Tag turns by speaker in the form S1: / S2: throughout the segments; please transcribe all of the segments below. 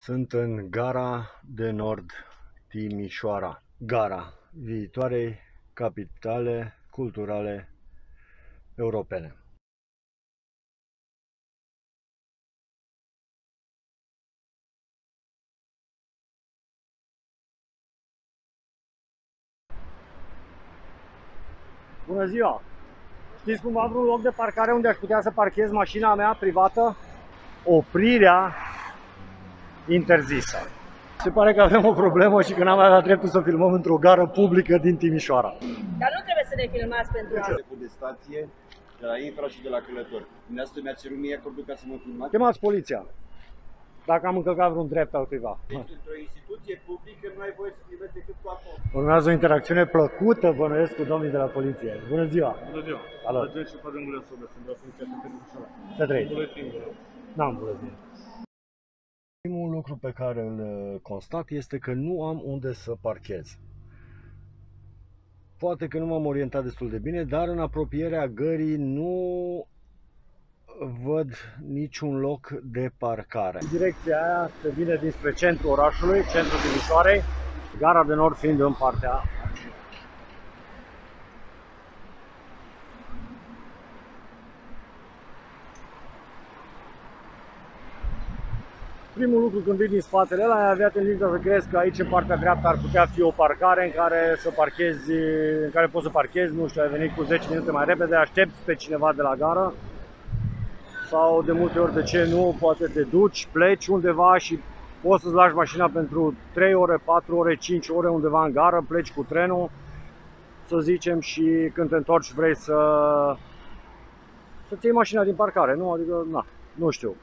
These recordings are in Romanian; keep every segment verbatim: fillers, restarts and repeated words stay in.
S1: Sunt în Gara de Nord Timișoara, gara viitoarei capitale culturale europene. Bună ziua! Știți cumva vreun loc de parcare unde aș putea să parchez mașina mea privată? Oprirea interzisă. Se pare că avem o problemă și că n-am avea dreptul să filmăm într-o gară publică din Timișoara.
S2: Dar nu trebuie să ne filmați pentru asta.
S3: De stație, de la infra și de la călători. Dumneavoastră mi-a cerut mie acordul ca să mă filmați?
S1: Chemați poliția, dacă am încălcat vreun drept al cuiva.
S3: Deci, într-o instituție publică nu ai voie să filmezi decât cu acolo.
S1: Urmează o interacțiune plăcută, bănuiesc, cu domnii de la poliție. Bună ziua!
S4: Bună ziua!
S1: Salut!
S4: Să și fără mulă sobă, sunt de la poliția de Timișoara.
S1: Să trăiți!
S4: Bună primul.
S1: N-am bună ziua! Primul lucru pe care îl constat este că nu am unde să parchez. Poate că nu m-am orientat destul de bine, dar în apropierea gării nu văd niciun loc de parcare. Direcția aia se vine dinspre centrul orașului, centrul Timișoarei, Gara de Nord fiind în partea. Primul lucru când vii din spatele ăla, ai avea tendința să crezi că aici în partea dreaptă ar putea fi o parcare în care să parchezi, în care poți să parchezi, nu știu, ai venit cu zece minute mai repede, aștepți pe cineva de la gară sau de multe ori, de ce nu, poate te duci, pleci undeva și poți să-ți lași mașina pentru trei ore, patru ore, cinci ore undeva în gară, pleci cu trenul, să zicem, și când te întorci vrei să să-ți iei mașina din parcare, nu? Adică, na, nu știu.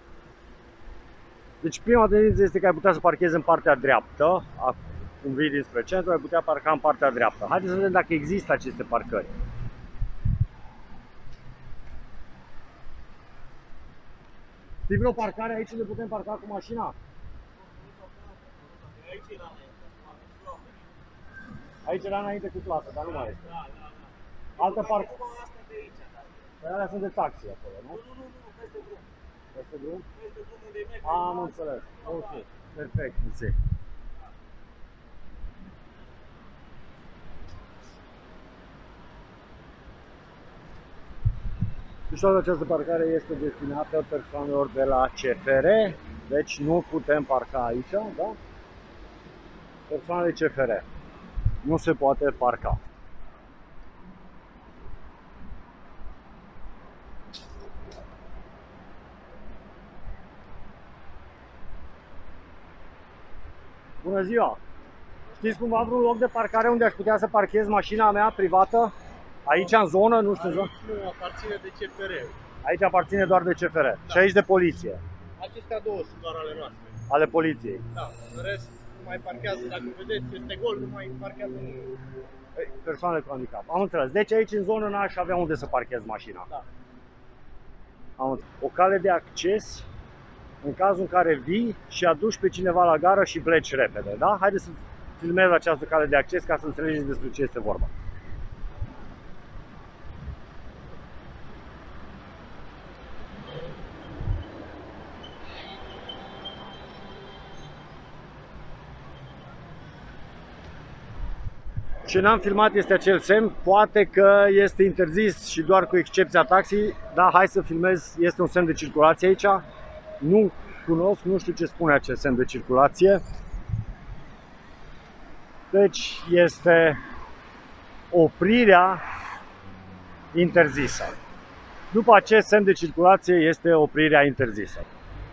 S1: Deci prima tendință este că ai putea să parchezi în partea dreaptă, când vii dinspre centru, ai putea parca în partea dreaptă. Haideți să vedem dacă există aceste parcări. Știi vreo parcare aici unde putem parca cu mașina? Aici era înainte cu clasă, dar nu mai este. Altă parcă. Păi alea sunt de taxi acolo, nu? Nu, nu, nu, peste drum. Peste drum? Peste drum unde e mega. Am înțeles. Ok, perfect, înțeleg. Deci toată această parcare este destinată persoanelor de la C F R, deci nu putem parca aici, da? Persoanele C F R. Nu se poate parca. Bună ziua! Știți cumva vreun loc de parcare unde aș putea să parchez mașina mea privată? Aici în zonă, nu știu, în zonă?
S4: Nu, aparține de C F R.
S1: Aici aparține doar de C F R. Da. Și aici de poliție.
S4: Acestea două sunt doar ale noastre.
S1: Ale poliției.
S4: Da, în rest nu mai parchează, dacă vedeți, este gol, nu mai parchează nimeni.
S1: Persoane cu handicap. Am înțeles. Deci aici în zonă n-aș avea unde să parchez mașina.
S4: Da.
S1: Am înțeles. O cale de acces în cazul în care vii și aduci pe cineva la gară și pleci repede, da? Haideți să filmez această cale de acces ca să înțelegeți despre ce este vorba. Ce n-am filmat este acel semn, poate că este interzis și doar cu excepția taxi, dar hai să filmez, este un semn de circulație aici. Nu cunosc, nu știu ce spune acel semn de circulație. Deci este oprirea interzisă. După acest semn de circulație este oprirea interzisă.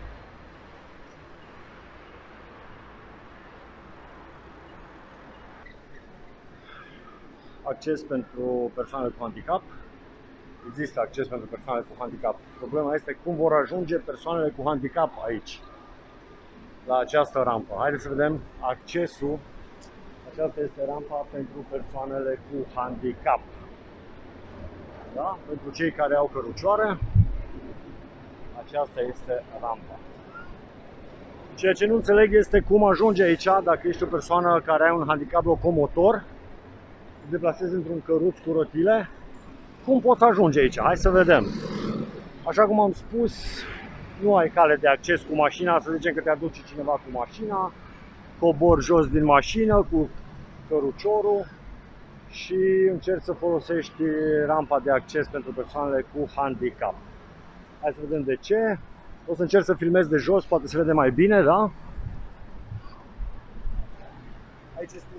S1: Acces pentru persoane cu handicap. Există acces pentru persoane cu handicap. Problema este cum vor ajunge persoanele cu handicap aici, la această rampă. Haideți să vedem accesul. Aceasta este rampa pentru persoanele cu handicap. Da? Pentru cei care au cărucioare, aceasta este rampa. Ceea ce nu înțeleg este cum ajunge aici dacă ești o persoană care are un handicap locomotor, te deplasezi într-un căruț cu rotile. Cum poți ajunge aici? Hai să vedem. Așa cum am spus, nu ai cale de acces cu mașina, să zicem că te aduce cineva cu mașina, cobori jos din mașină cu căruciorul și încerci să folosești rampa de acces pentru persoanele cu handicap. Hai să vedem de ce. O să încerc să filmez de jos, poate se vede mai bine, da? Aici este.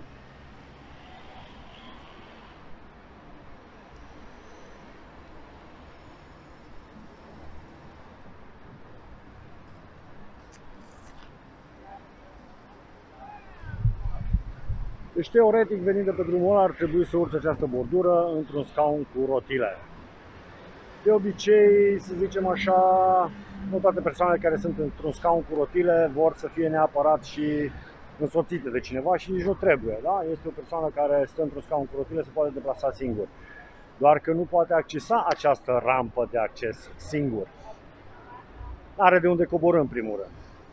S1: Deci, teoretic, venind de pe drumul ăla, ar trebui să urce această bordură într-un scaun cu rotile. De obicei, să zicem așa, nu toate persoanele care sunt într-un scaun cu rotile vor să fie neapărat și însoțite de cineva și nici nu trebuie, da? Este o persoană care stă într-un scaun cu rotile, se poate deplasa singur. Doar că nu poate accesa această rampă de acces singur. Are de unde coborî în primul rând.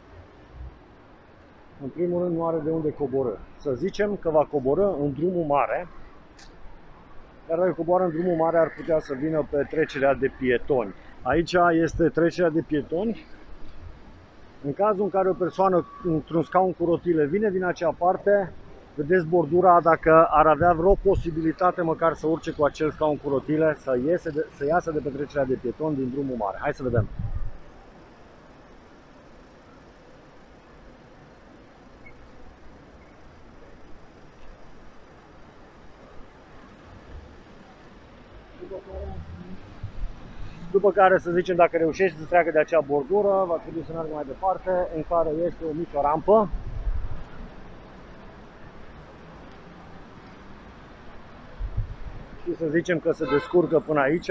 S1: În primul rând nu are de unde coborî. Să zicem că va coborî în drumul mare, iar dacă coboară în drumul mare ar putea să vină pe trecerea de pietoni. Aici este trecerea de pietoni. În cazul în care o persoană într-un scaun cu rotile vine din acea parte, vedeți bordura, dacă ar avea vreo posibilitate măcar să urce cu acel scaun cu rotile, să, iese de, să iasă de pe trecerea de pietoni din drumul mare. Hai să vedem. După care, să zicem, dacă reușește să treacă de acea bordură, va trebui să meargă mai departe, în care este o mică rampă. Și să zicem că se descurcă până aici.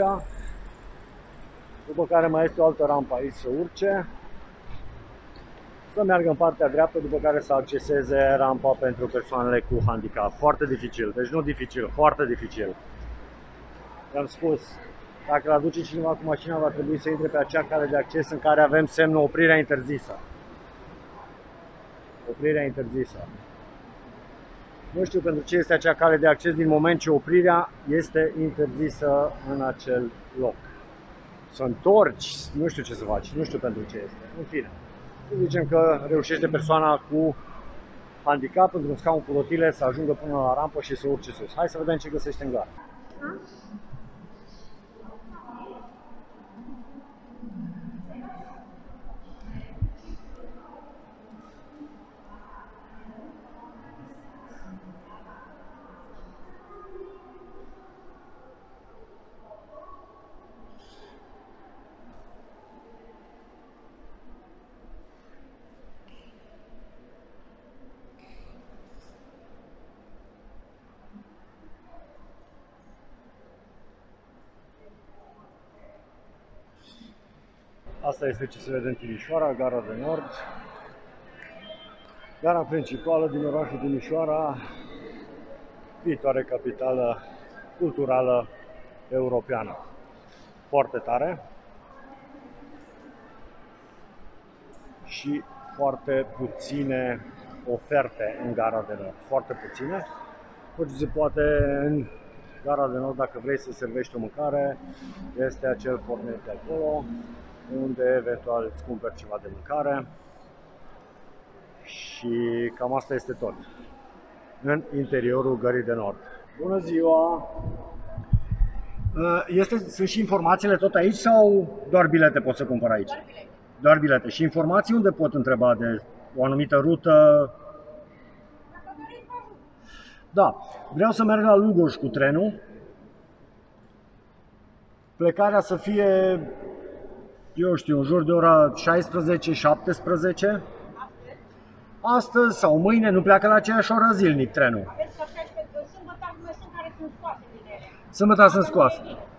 S1: După care mai este o altă rampă aici să urce. Să meargă în partea dreaptă, după care să acceseze rampa pentru persoanele cu handicap. Foarte dificil, deci nu dificil, foarte dificil. I-am spus. Dacă îl aduce cineva cu mașina, va trebui să intre pe acea cale de acces în care avem semnul oprirea interzisă. Oprirea interzisă. Nu știu pentru ce este acea cale de acces din moment ce oprirea este interzisă în acel loc. Să întorci, nu știu ce să faci, nu știu pentru ce este. În fine, să zicem că reușește persoana cu handicap într-un scaun cu rotile să ajungă până la rampă și să urce sus. Hai să vedem ce găsește în gară. Asta este ce se vede în Timișoara, Gara de Nord. Gara principală din orașul Timișoara, viitoare capitală culturală europeană. Foarte tare și foarte puține oferte în Gara de Nord. Foarte puține. Tot ce se poate în Gara de Nord, dacă vrei să servești o mâncare, este acel fornet de acolo, unde eventual îți cumperi ceva de mâncare și cam asta este tot în interiorul Gării de Nord. Bună ziua! Este, sunt și informațiile tot aici sau doar bilete pot să cumpăr aici? Doar bilete. Doar bilete. Și informații unde pot întreba de o anumită rută? Da, vreau să merg la Lugoj cu trenul. Plecarea să fie, eu știu, în jur de ora șaisprezece șaptesprezece. Astăzi sau mâine, nu pleacă la aceeași oră zilnic trenul.
S2: Aveți că șaisprezece, sâmbătă mai sunt care sunt scoase din ele.
S1: Sâmbătă sunt scoase.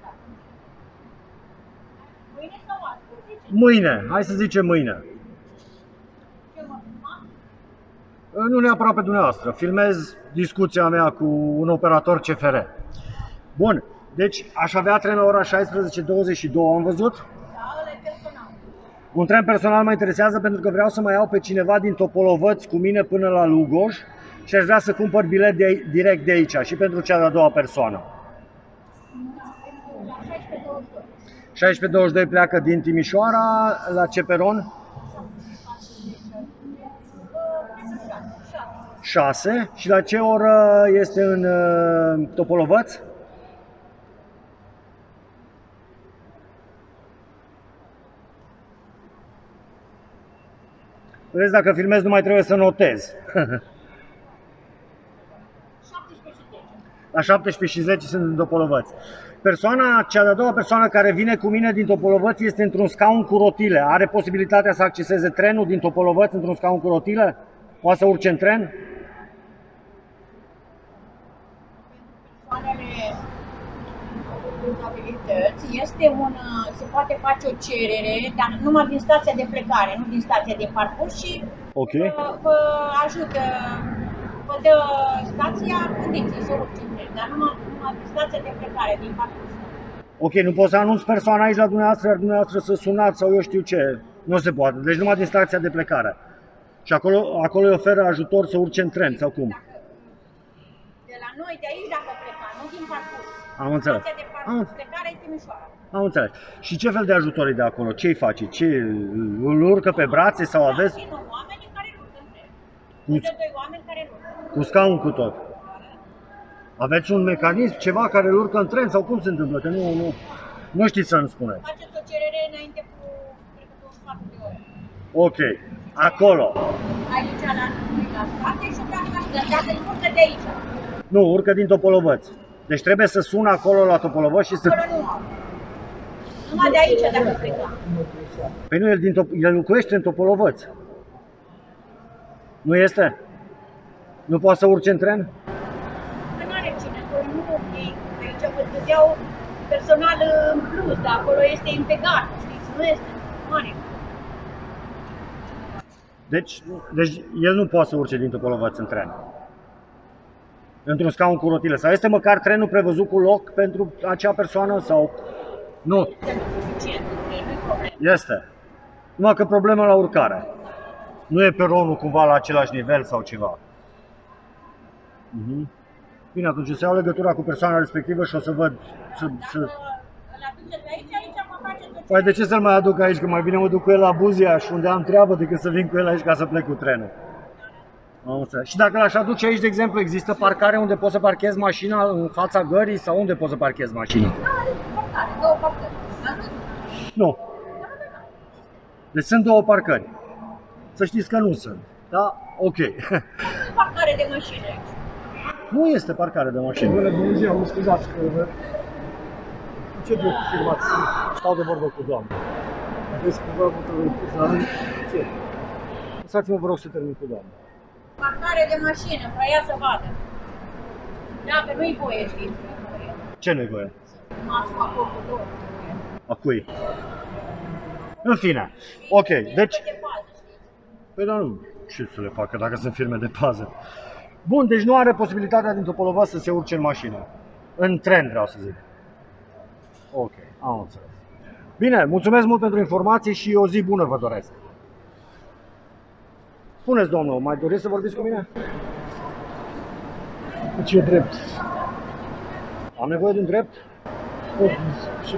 S2: Mâine sau astăzi?
S1: Mâine, hai să zicem mâine.
S2: Ce mă filma?
S1: Nu neapărat pe dumneavoastră, filmez discuția mea cu un operator C F R. Bun, deci aș avea tren la ora șaisprezece douăzeci și doi, am văzut?
S2: Da, ăla e personal.
S1: Un tren personal mă interesează pentru că vreau să mai iau pe cineva din Topolovăț cu mine până la Lugoj și aș vrea să cumpăr bilet de, direct de aici și pentru cea de-a doua persoană.
S2: La șaisprezece douăzeci și doi.
S1: șaisprezece douăzeci și doi pleacă din Timișoara, la ce peron? șase. Și la ce oră este în uh, Topolovăț? Vezi, dacă filmezi nu mai trebuie să notezi. La șaptesprezece și zece sunt în Topolovăț. Persoana, cea de-a doua persoană care vine cu mine din Topolovăț este într-un scaun cu rotile. Are posibilitatea să acceseze trenul din Topolovăț într-un scaun cu rotile? Poate să urce în tren?
S2: Este un, se poate face o cerere, dar numai din stația de plecare, nu din stația de parcurs și
S1: Okay.
S2: vă, vă ajută, vă dă stația condiții să urce în tren, dar numai, numai din stația de plecare, din parcurs.
S1: Ok, nu poți să anunți persoana aici la dumneavoastră, iar dumneavoastră să sunați sau eu știu ce. Nu se poate, deci numai din stația de plecare. Și acolo, acolo îi oferă ajutor să urce în tren sau cum?
S2: De la noi, de aici, dacă pleca, nu din parcurs.
S1: Am înțeles.
S2: Stația de parcurs, plecare e Timișoara.
S1: Am înțeles. Și ce fel de ajutor e de acolo? Ce îi face? Ce, îl urcă pe brațe sau aveți?
S2: Da, oamenii care urcă în tren.
S1: Cu,
S2: De doi oameni care urcă.
S1: cu scaun cu tot. Aveți un mecanism, ceva care îl urcă în tren sau cum se întâmplă? Că nu, nu, nu știți să-mi spuneți.
S2: Faceți o cerere înainte cu, cred că, cu un sfat de ore.
S1: Ok. Acolo.
S2: Aici, la, la spate și dacă îl urcă de aici.
S1: Nu, urcă din Topolovăț. Deci trebuie să sună acolo la Topolovăț și să...
S2: Acolo nu au. Numai de aici dacă pleca.
S1: Păi nu, el, din Top... el locuiește în Topolovăț. Nu este? Nu poate să urce în tren?
S2: Că nu are cine, acolo nu ei, aici vă dădeau personal în plus, dar acolo este impegat, știți, nu este mare.
S1: Deci, deci el nu poate să urce din Topolovăț în tren. Într-un scaun cu rotile. Sau este măcar trenul prevăzut cu loc pentru acea persoană sau... Nu.
S2: Este suficient, nu-i problemă.
S1: Este. Numai că problema la urcare. Nu e peronul cumva la același nivel sau ceva. Mhm. Bine, atunci se iau legătura cu persoana respectivă și o să văd... Să, să...
S2: Dacă îl aduceți aici, aici mă faceți o
S1: Păi de ce să-l mai aduc aici? Că mai bine mă duc cu el la Buziaș, unde am treabă, decât să vin cu el aici ca să plec cu trenul. Am înțeles. Și dacă l-aș aduce aici, de exemplu, există parcare unde poți să parchezi mașina în fața gării sau unde poți să parchezi mașina?
S2: parcare, două parcări.
S1: Nu. Deci sunt două parcări. Să știți că nu sunt. Da? Ok.
S2: Parcare de mașini aici.
S1: Nu este parcare de mașini.
S5: Bună, bună ziua, mă scuzați că... Ce drept filmați?
S1: Stau de vorbă cu doamna.
S5: Aveți cumva motorul Ce?
S1: Lăsați-mă, vă rog, să termin cu doamna.
S2: Parcare de mașină, vrea ea să vadă. Da, că nu-i voie, știți, nu-i voie.
S1: Ce nu-i voie?
S2: Masca acolo cu două.
S1: A cui? În fine. Ok, deci...
S2: De pază, știți.
S1: Păi dar nu, ce să le facă dacă sunt firme de pază? Bun, deci nu are posibilitatea din Topolovăț să se urce în mașină. În tren, vreau să zic. Ok, am înțeles. Bine, mulțumesc mult pentru informații și o zi bună vă doresc. Spuneți, domnul, mai doriți să vorbiți cu mine?
S5: Cu ce drept?
S1: Am nevoie de un drept?
S5: Și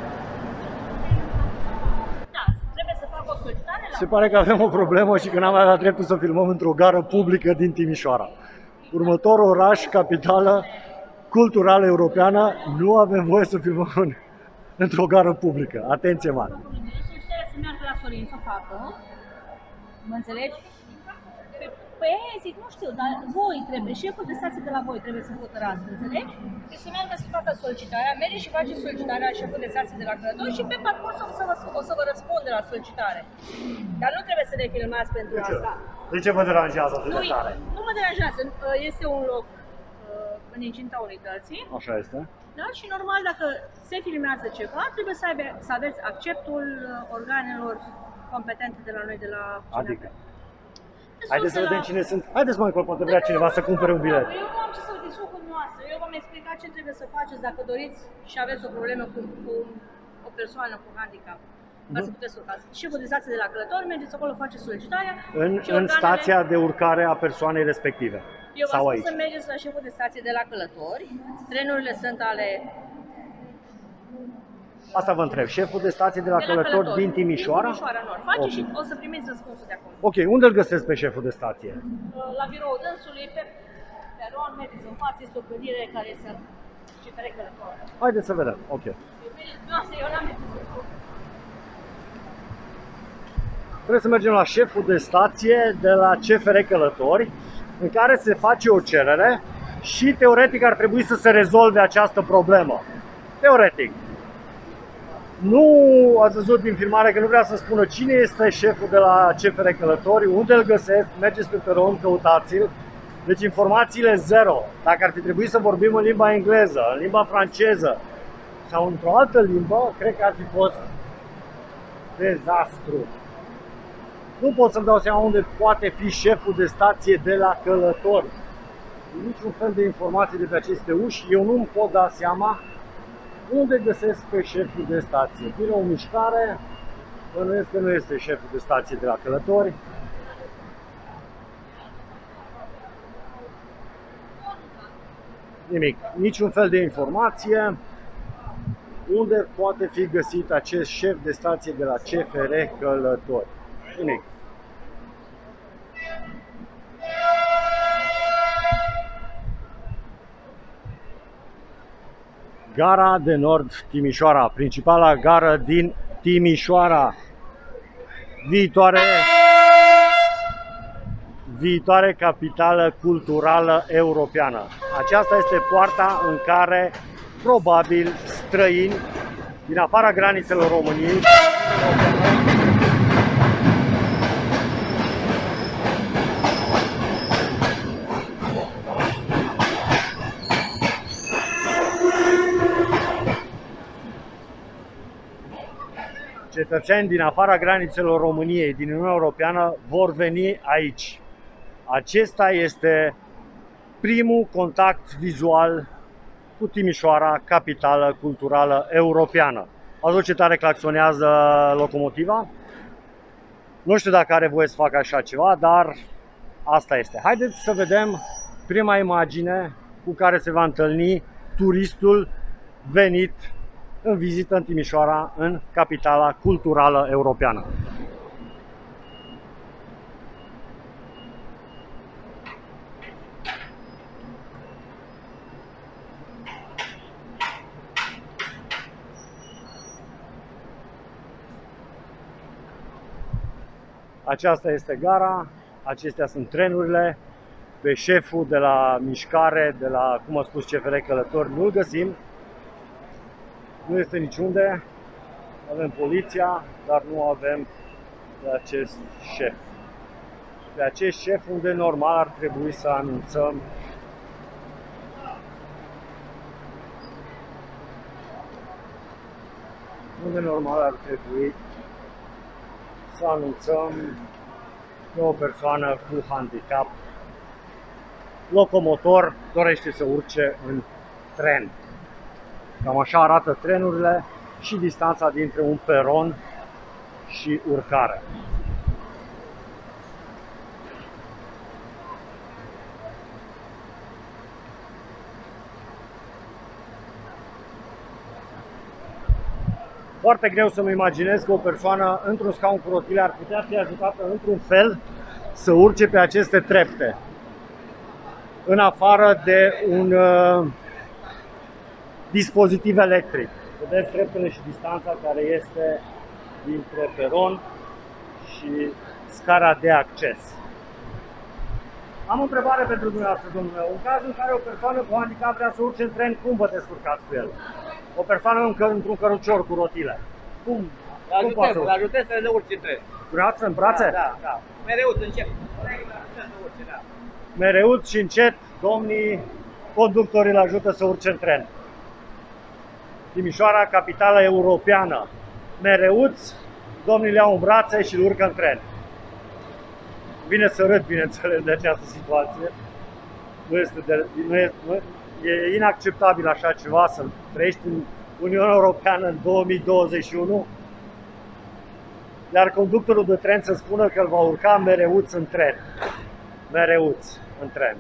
S2: Da, trebuie să fac o solicitare la...
S1: Se pare că avem o problemă și că n-am mai avea dreptul să filmăm într-o gară publică din Timișoara. Următorul oraș, capitală culturală europeană, nu avem voie să filmăm în, într-o gară publică. Atenție mare!
S6: Solicitarea să meargă la Sorin să o facă. Mă înțelegi? Păi zic, nu știu, dar voi trebuie, șeful de stație de la voi trebuie să hotărască, înțelegi? Deci să meargă să facă solicitarea, merge și face solicitarea șeful de stație de la Călător și pe parcurs o să vă, o să vă răspunde la solicitare. Dar nu trebuie să ne filmați pentru asta.
S1: De ce vă deranjează atât
S6: Nu,
S1: de tare?
S6: nu mă deranjează, este un loc uh, în incinta unității.
S1: Așa este.
S6: Da? Și normal, dacă se filmează ceva, trebuie să, aibă, să aveți acceptul organelor competente de la noi, de la C N F.
S1: Adică? Haideți să vedem cine sunt. Haideți mai încolo, poate vrea cineva să cumpere un bilet.
S6: Eu nu am ce să vă discut cu noastră. Eu v-am explicat ce trebuie să faceți dacă doriți și aveți o problemă cu, cu o persoană cu handicap. Ca să puteți să urcați. Șeful de stație de la Călător, mergeți acolo, faceți solicitarea.
S1: În,
S6: și
S1: în
S6: organele...
S1: stația de urcare a persoanei respective.
S6: Eu v-am
S1: sau
S6: spus
S1: aici.
S6: să mergeți la șeful de stație de la Călători. Trenurile sunt ale
S1: Asta vă întreb. Șeful de stație de la,
S6: De la
S1: Călători,
S6: Călători
S1: din Timișoara?
S6: Din Timișoara Nord. Faceți
S1: Ok.
S6: și o să primiți răspunsul de acolo.
S1: Ok, unde îl găsesc pe șeful de stație?
S6: La biroul dânsului, pe peron, mergeți în față, este o clădire care este C F R Călători.
S1: Haideți să vedem. Ok.
S6: Eu n-am mers.
S1: Trebuie să mergem la șeful de stație de la C F R Călători, în care se face o cerere și teoretic ar trebui să se rezolve această problemă. Teoretic. Nu ați văzut din filmare că nu vrea să spună cine este șeful de la C F R Călători, unde îl găsesc, mergeți pe peron, căutați-l. Deci informațiile zero. Dacă ar fi trebuit să vorbim în limba engleză, în limba franceză sau într-o altă limbă, cred că ar fi fost dezastru. Nu pot să-mi dau seama unde poate fi șeful de stație de la Călători. Niciun fel de informații de pe aceste uși, eu nu-mi pot da seama unde găsesc pe șeful de stație. Vine o mișcare, bănuiesc că nu este șeful de stație de la Călători. Nimic, niciun fel de informație unde poate fi găsit acest șef de stație de la C F R Călători. Nimic. Gara de Nord Timișoara, principala gară din Timișoara, viitoare, viitoare capitală culturală europeană. Aceasta este poarta în care probabil străini din afara granițelor României cetățeni din afara granițelor României, din Uniunea Europeană, vor veni aici. Acesta este primul contact vizual cu Timișoara, capitală culturală europeană. Auzi ce tare claxonează locomotiva? Nu știu dacă are voie să facă așa ceva, dar asta este. Haideți să vedem prima imagine cu care se va întâlni turistul venit în vizită în Timișoara, în capitala culturală europeană. Aceasta este gara, acestea sunt trenurile. Pe șeful de la mișcare, de la, cum a spus C F R Călători, nu-l găsim. Nu este niciunde. Avem poliția, dar nu avem pe acest șef. Pe acest șef unde normal ar trebui să anunțăm unde normal ar trebui să anunțăm că o persoană cu handicap locomotor dorește să urce în tren. Cam așa arată trenurile și distanța dintre un peron și urcare. Foarte greu să-mi imaginez că o persoană într-un scaun cu rotile ar putea fi ajutată într-un fel să urce pe aceste trepte, în afară de un uh, dispozitiv electric. Vedeți treptele și distanța care este dintre peron și scara de acces. Am o întrebare pentru dumneavoastră, domnule. În cazul în care o persoană cu handicap vrea să urce în tren, cum vă descurcați cu el? O persoană într-un cărucior cu rotile. Cum? Cum poate să urce?
S4: Ajutăm să le urce în tren.
S1: Dumneavoastră în brațe?
S4: Da, da, da. Mereu încet. Să urce, da.
S1: Mereuț și încet, domnii conductorii îl ajută să urce în tren. Timișoara, capitală europeană. Mereuț, domnii le iau în brațe și îl urcă în tren. Vine să râd, bineînțeles, de această situație. Nu este, de, nu este nu, e inacceptabil așa ceva, să trăiești în Uniunea Europeană în două mii douăzeci și unu, iar conductorul de tren să spună că îl va urca mereuț în tren. Mereuț în tren.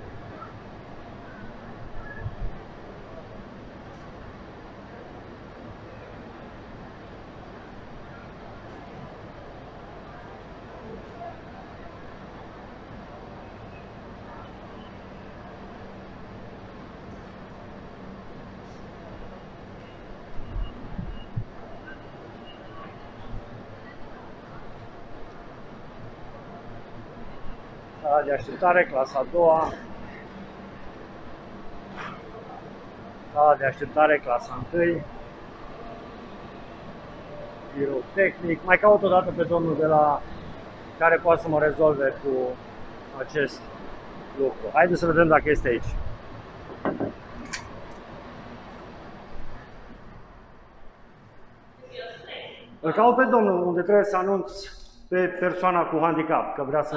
S1: Sala de așteptare, clasa a doua. Sala de așteptare, clasa întâi. Birou tehnic. Mai caut o dată pe domnul de la care poate să mă rezolve cu acest lucru. Haideți să vedem dacă este aici. Îl caut pe domnul unde trebuie să anunț pe persoana cu handicap, că vrea să...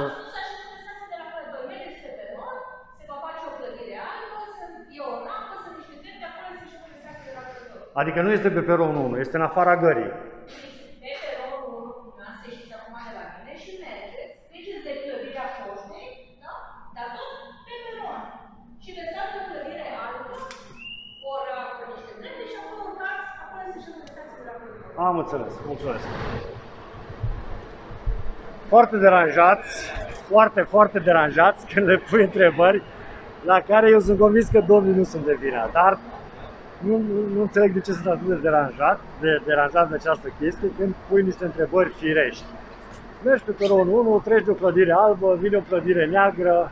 S1: Adică nu este pe peronul unu, este în afara gării.
S6: Pe peronul unu, dumneavoastră ieșiți acum de la mine și mergeți, treceți de clădirea poștei, da? Dar tot pe peron. Și veți da o clădire altă, ori acolo niște drepte și acolo urcați, acolo să și lăsați de la clădire.
S1: Am înțeles, mulțumesc. Foarte deranjați, foarte, foarte deranjați când le pui întrebări la care eu sunt convins că domnii nu sunt de vină, dar Nu, nu, nu înțeleg de ce sunt atât de deranjat, de deranjat de această chestie când pui niște întrebări firești. Mergi pe peronul unu, treci de o clădire albă, vine o clădire neagră.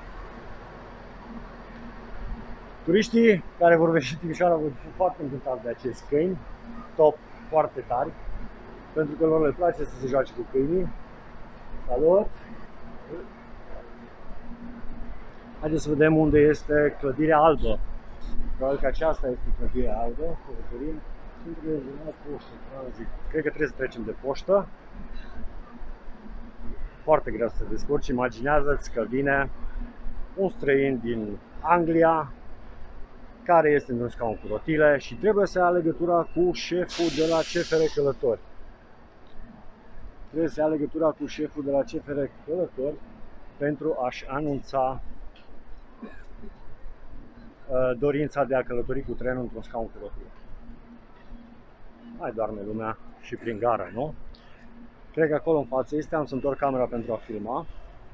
S1: Turiștii care vor veni în Timișoara vor fi foarte încântați de acești câini, top, foarte tari, pentru că lor le place să se joace cu câinii. Salut! Haideți să vedem unde este clădirea albă. Probabil că aceasta este clădirea albă, călătorim, poștă, tranzit. Cred că trebuie să trecem de poștă. Foarte greu să te descurci. Imaginează-ți că vine un străin din Anglia care este într-un scaun cu rotile și trebuie să ia legătura cu șeful de la C F R Călători. Trebuie să ia legătura cu șeful de la C F R Călători pentru a-și anunța dorința de a călători cu trenul într-un scaun cu rotile. Mai doarme lumea și prin gară, nu? Cred că acolo în față este, am să întorc camera pentru a filma.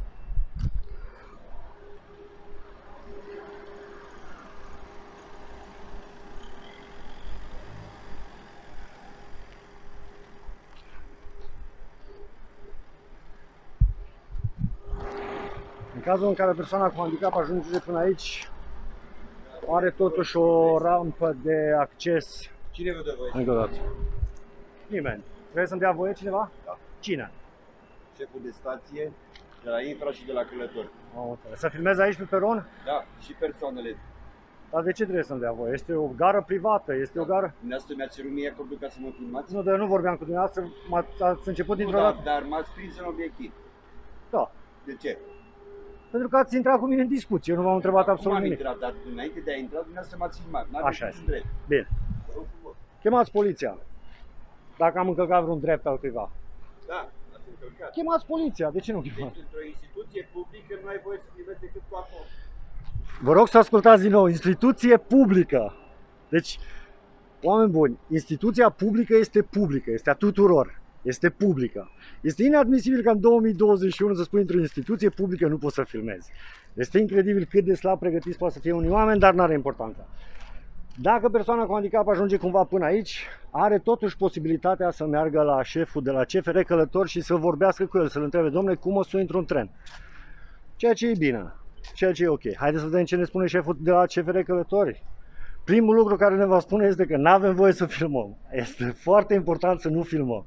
S1: În cazul în care persoana cu handicap ajunge până aici, are totuși o rampă de acces.
S3: Cine vă dă voie?
S1: Încă o dată. Nimeni. Vrei să-mi dea voie cineva?
S3: Da.
S1: Cine?
S3: Șeful de stație, de la Infra și de la Călători.
S1: Am înțeles. Să filmez aici pe peron?
S3: Da, și persoanele.
S1: Dar de ce trebuie să-mi dea voie? Este o gară privată, este o gară...
S3: Dumneavoastră mi-a cerut mie acordul ca să mă filmați?
S1: Nu, dar eu nu vorbeam cu dumneavoastră, ați început
S3: Nu,
S1: dintr-o
S3: da,
S1: dată.
S3: dar m-ați prins în obiectiv.
S1: Da.
S3: De ce?
S1: Pentru că ați intrat cu mine în discuție, eu nu v-am întrebat
S3: Acum
S1: absolut
S3: am
S1: nimic.
S3: intrat, dar înainte de a intra, dumneavoastră m-ați filmat.
S1: Așa este.
S3: Drept.
S1: Bine. Chemați poliția. Dacă am încălcat vreun drept al cuiva.
S3: Da, ați încălcat.
S1: Chemați poliția, de ce nu chemați?
S3: Deci, într-o instituție publică nu ai voie să filmezi decât cu acolo.
S1: Vă rog să ascultați din nou, instituție publică. Deci, oameni buni, instituția publică este publică, este a tuturor, este publică. Este inadmisibil ca în două mii douăzeci și unu să spui într-o instituție publică nu poți să filmezi. Este incredibil cât de slab pregătiți poate să fie unii oameni, dar nu are importanță. Dacă persoana cu handicap ajunge cumva până aici, are totuși posibilitatea să meargă la șeful de la C F R Călători și să vorbească cu el, să-l întrebe, domnule, cum o să intru în tren? Ceea ce e bine, ceea ce e ok. Haideți să vedem ce ne spune șeful de la C F R Călători. Primul lucru care ne va spune este că nu avem voie să filmăm. Este foarte important să nu filmăm.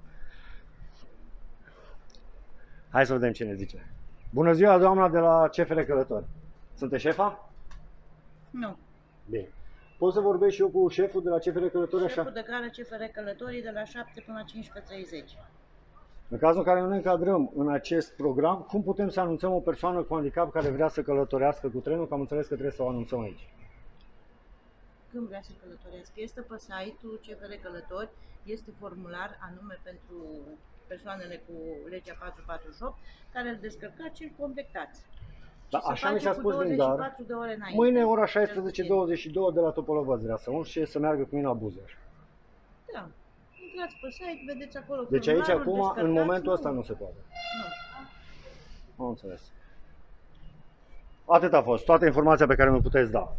S1: Hai să vedem ce ne zice. Bună ziua, doamna de la C F R Călători. Sunteți șefa?
S7: Nu.
S1: Bine. Pot să vorbesc și eu cu șeful de la C F R Călători așa?
S7: Șeful de gară C F R Călătorii de la șapte până la cincisprezece treizeci.
S1: În cazul în care nu ne încadrăm în acest program, cum putem să anunțăm o persoană cu handicap care vrea să călătorească cu trenul? Că am înțeles că trebuie să o anunțăm aici.
S7: Când vrea să călătorească? Este pe site-ul C F R Călători, este formular anume pentru persoanele cu legea patru patruzeci și opt, care îl descărcați și îl completați.
S1: Da,
S7: și
S1: așa mi s-a spus din
S7: dar.
S1: gar.
S7: De ore înainte.
S1: Mâine ora șaisprezece douăzeci și doi de la Topolovăț vrea să urc și să meargă cu mine la Buzăr.
S7: Da. Intrați pe site, vedeți acolo
S1: Deci aici
S7: formularul,
S1: acum, în momentul
S7: nu.
S1: ăsta nu se poate.
S7: Nu.
S1: Am înțeles. Atât a fost, toată informația pe care mi-o puteți da.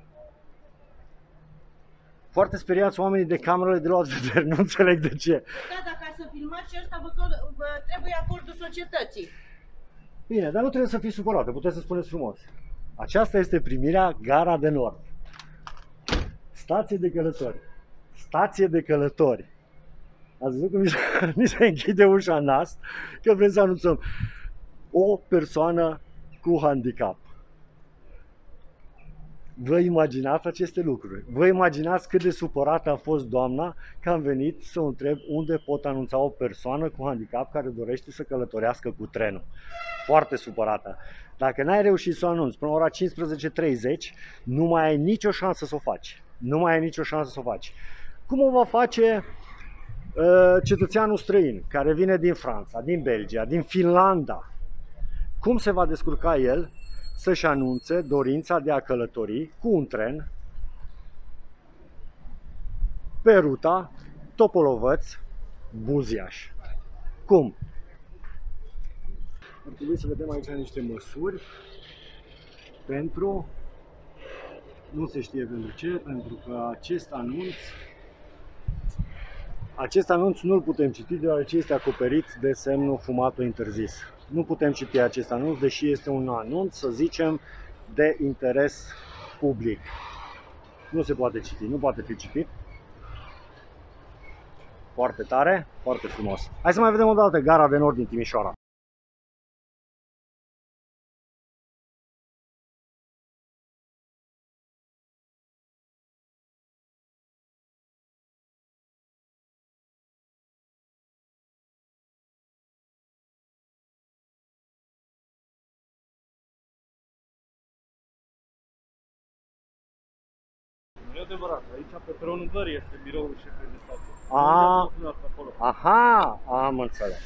S1: Foarte speriați oamenii de camerele de luat vedere, nu înțeleg de ce.
S7: Da, dacă să filmați și ăsta vă, vă trebuie acordul societății.
S1: Bine, dar nu trebuie să fii supărată, puteți să spuneți frumos. Aceasta este primirea Gara de Nord. Stație de călători. Stație de călători. Ați văzut cum ni se închide ușa în nas, că vrem să anunțăm o persoană cu handicap. Vă imaginați aceste lucruri? Vă imaginați cât de supărată a fost doamna că am venit să o întreb unde pot anunța o persoană cu handicap care dorește să călătorească cu trenul. Foarte supărată. Dacă n-ai reușit să o anunți până la ora cincisprezece treizeci, nu mai ai nicio șansă să o faci. Nu mai ai nicio șansă să o faci. Cum o va face uh, cetățeanul străin care vine din Franța, din Belgia, din Finlanda? Cum se va descurca el să-și anunțe dorința de a călători cu un tren pe ruta Topolovăț-Buziaș? Cum? Ar trebui să vedem aici niște măsuri pentru, nu se știe pentru ce, pentru că acest anunț, acest anunț nu-l putem citi deoarece este acoperit de semnul fumatul interzis. Nu putem citi acest anunț, deși este un anunț, să zicem, de interes public. Nu se poate citi, nu poate fi citit. Foarte tare, foarte frumos. Hai să mai vedem o dată Gara de Nord din Timișoara.
S4: Nu e adevărat, aici pe peronul Gării este biroul șefului de stație.
S1: A,
S4: Nu asta acolo.
S1: aha, am înțeles.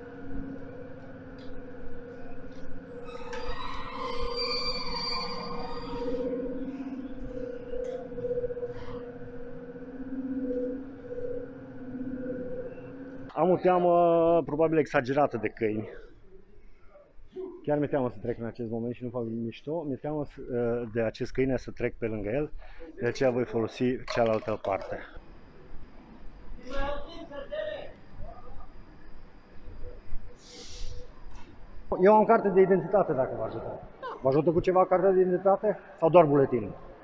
S1: Am o teamă probabil exagerată de câini. Chiar mi-e teamă să trec în acest moment și nu fac mișto. Mi-e teamă de acest câine să trec pe lângă el, de aceea voi folosi cealaltă parte. Eu am carte de identitate dacă vă ajută. Vă ajută cu ceva cartea de identitate sau doar buletinul?